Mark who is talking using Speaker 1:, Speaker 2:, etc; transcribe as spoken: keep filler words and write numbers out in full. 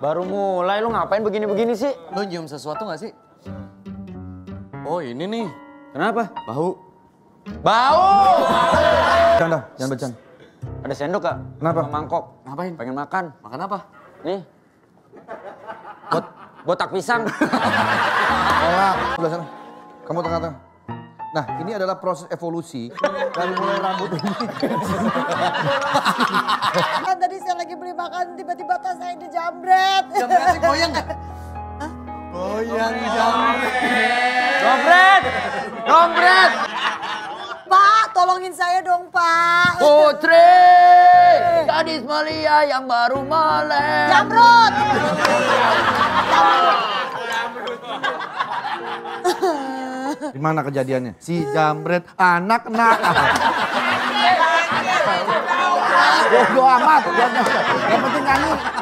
Speaker 1: Baru mulai, lu ngapain begini-begini sih?
Speaker 2: Lu nyium sesuatu gak sih? Oh ini nih.
Speaker 1: Kenapa?
Speaker 2: Bau.
Speaker 1: Bau!
Speaker 3: Jangan, jangan bercanda.
Speaker 1: Ada sendok gak?
Speaker 3: Kenapa?
Speaker 1: Sama mangkok.
Speaker 2: Ngapain?
Speaker 1: Pengen makan.
Speaker 2: Makan apa?
Speaker 1: Nih. Bot, botak pisang.
Speaker 3: Tolak, sebelah sana. Kamu tengah-tengah. Nah, ini adalah proses evolusi dari mulai rambut ini.
Speaker 4: Kan tadi saya lagi beli makan, tiba-tiba tas saya dijamret.
Speaker 2: Jambretnya goyang gak? Goyang jambret.
Speaker 1: Dompret! Dompret!
Speaker 4: Pak, tolongin saya dong, Pak.
Speaker 1: Putri! Gadis Malia yang baru melek.
Speaker 4: Jamrut!
Speaker 3: Di mana kejadiannya? Si jambret anak nakal. Bodoh amat. Yang penting nyanyi.